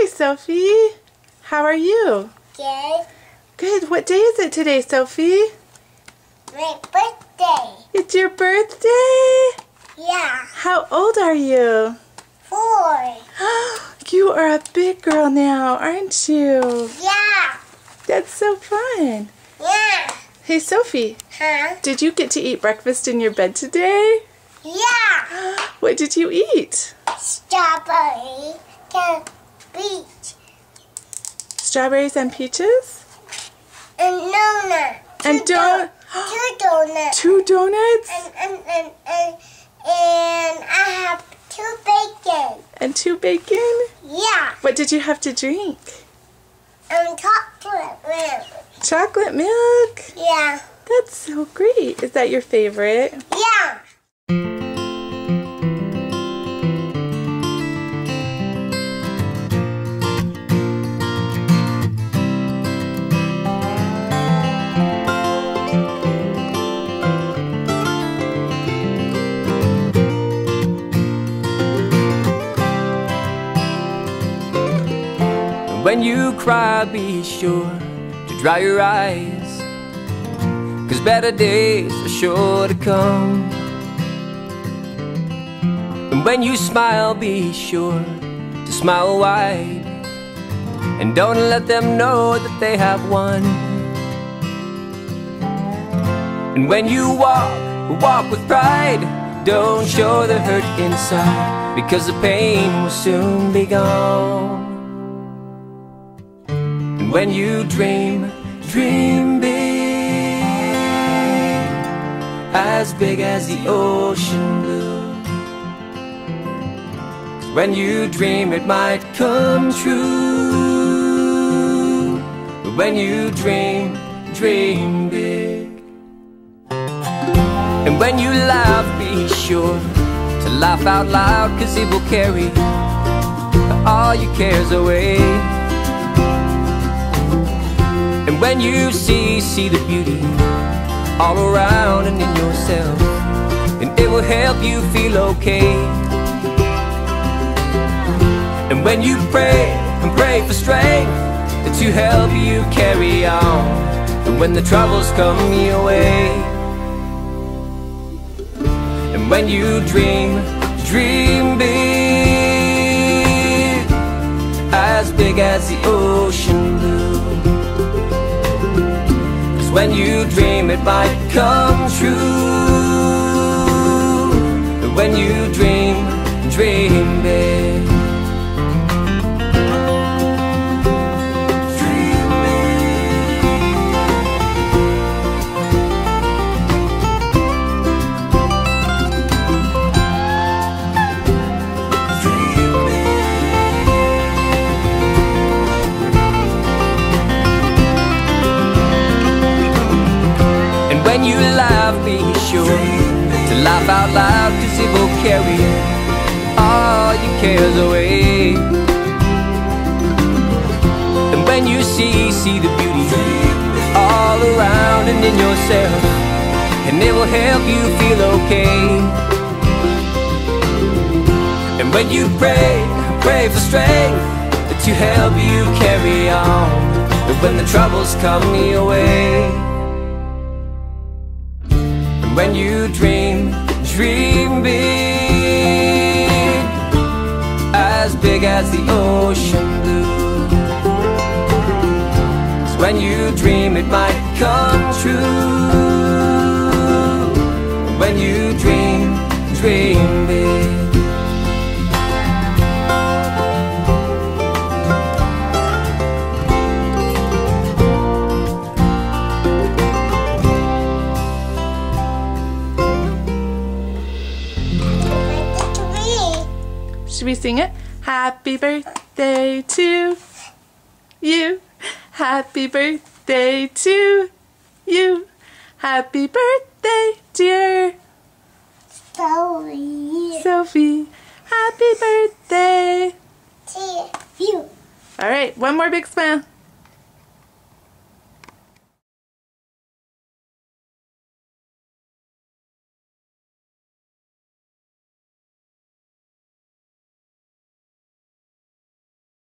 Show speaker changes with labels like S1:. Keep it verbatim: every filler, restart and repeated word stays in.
S1: Hi, Sophie. How are you?
S2: Good.
S1: Good. What day is it today, Sophie?
S2: My birthday.
S1: It's your birthday?
S2: Yeah.
S1: How old are you?
S2: Four.
S1: You are a big girl now, aren't you?
S2: Yeah.
S1: That's so fun.
S2: Yeah.
S1: Hey, Sophie.
S2: Huh?
S1: Did you get to eat breakfast in your bed today?
S2: Yeah.
S1: What did you eat?
S2: Strawberry and peach.
S1: Strawberries and peaches?
S2: And donut.
S1: And
S2: Two
S1: don-
S2: Two donuts.
S1: Two donuts?
S2: And, and, and, and, and I have two bacon.
S1: And two bacon?
S2: Yeah.
S1: What did you have to drink?
S2: And chocolate milk.
S1: Chocolate milk?
S2: Yeah.
S1: That's so great. Is that your favorite?
S2: Yeah.
S3: When you cry, be sure to dry your eyes, 'cause better days are sure to come. And when you smile, be sure to smile wide, and don't let them know that they have won. And when you walk, walk with pride. Don't show the hurt inside, because the pain will soon be gone. And when you dream, dream big, as big as the ocean blue. 'Cause when you dream, it might come true. But when you dream, dream big. And when you laugh, be sure to laugh out loud, 'cause it will carry all your cares away. And when you see, see the beauty all around and in yourself, and it will help you feel okay. And when you pray and pray for strength to help you carry on, and when the troubles come your way. And when you dream, dream big, as big as the ocean blue. When you dream, it might come true. But when you dream, dream big. Dream big. Dream When you laugh, be sure to laugh out loud, 'cause it will carry all your cares away. And when you see, see the beauty all around and in yourself, and it will help you feel okay. And when you pray, pray for strength to help you carry on, and when the troubles come your way. When you dream, dream big, as big as the ocean blue. 'Cause when you dream, it might come true. When you dream, dream big.
S1: Should we sing it? Happy birthday to you. Happy birthday to you. Happy birthday, dear
S2: Sophie.
S1: Sophie. Happy birthday
S2: To you.
S1: All right, one more big smile.